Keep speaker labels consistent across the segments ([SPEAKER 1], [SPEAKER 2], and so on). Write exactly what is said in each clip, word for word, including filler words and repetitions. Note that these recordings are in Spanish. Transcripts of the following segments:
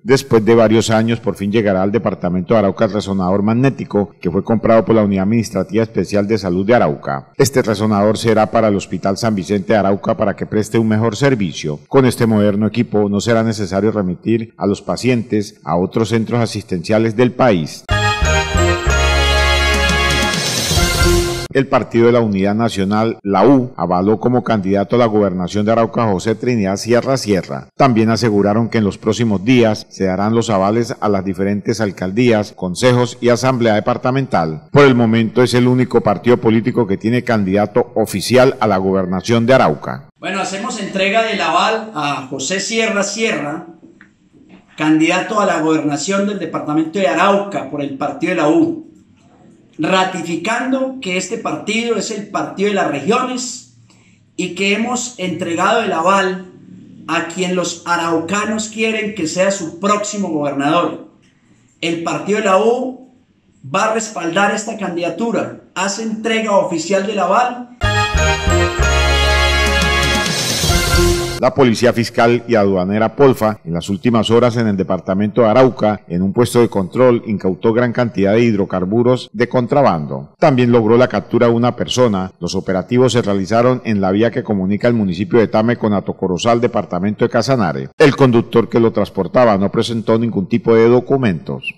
[SPEAKER 1] Después de varios años, por fin llegará al departamento de Arauca el resonador magnético que fue comprado por la Unidad Administrativa Especial de Salud de Arauca. Este resonador será para el Hospital San Vicente de Arauca para que preste un mejor servicio. Con este moderno equipo no será necesario remitir a los pacientes a otros centros asistenciales del país. El Partido de la Unidad Nacional, la U, avaló como candidato a la gobernación de Arauca a José Trinidad Sierra Sierra. También aseguraron que en los próximos días se darán los avales a las diferentes alcaldías, consejos y asamblea departamental. Por el momento es el único partido político que tiene candidato oficial a la gobernación de Arauca.
[SPEAKER 2] Bueno, hacemos entrega del aval a José Sierra Sierra, candidato a la gobernación del departamento de Arauca por el Partido de la U, ratificando que este partido es el partido de las regiones y que hemos entregado el aval a quien los araucanos quieren que sea su próximo gobernador. El partido de la U va a respaldar esta candidatura, hace entrega oficial del aval.
[SPEAKER 1] La Policía Fiscal y Aduanera Polfa, en las últimas horas en el departamento de Arauca, en un puesto de control, incautó gran cantidad de hidrocarburos de contrabando. También logró la captura de una persona. Los operativos se realizaron en la vía que comunica el municipio de Tame con Atocorozal, departamento de Casanare. El conductor que lo transportaba no presentó ningún tipo de documentos.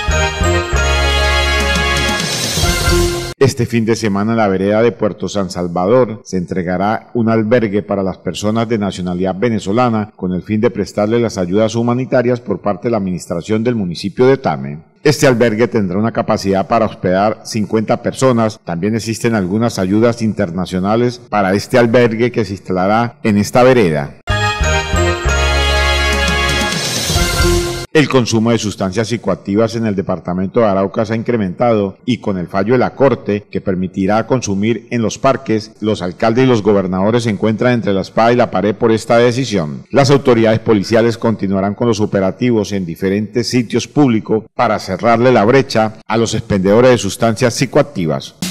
[SPEAKER 1] Este fin de semana en la vereda de Puerto San Salvador se entregará un albergue para las personas de nacionalidad venezolana con el fin de prestarles las ayudas humanitarias por parte de la administración del municipio de Tame. Este albergue tendrá una capacidad para hospedar cincuenta personas. También existen algunas ayudas internacionales para este albergue que se instalará en esta vereda. El consumo de sustancias psicoactivas en el departamento de Arauca se ha incrementado y con el fallo de la Corte que permitirá consumir en los parques, los alcaldes y los gobernadores se encuentran entre la espada y la pared por esta decisión. Las autoridades policiales continuarán con los operativos en diferentes sitios públicos para cerrarle la brecha a los expendedores de sustancias psicoactivas.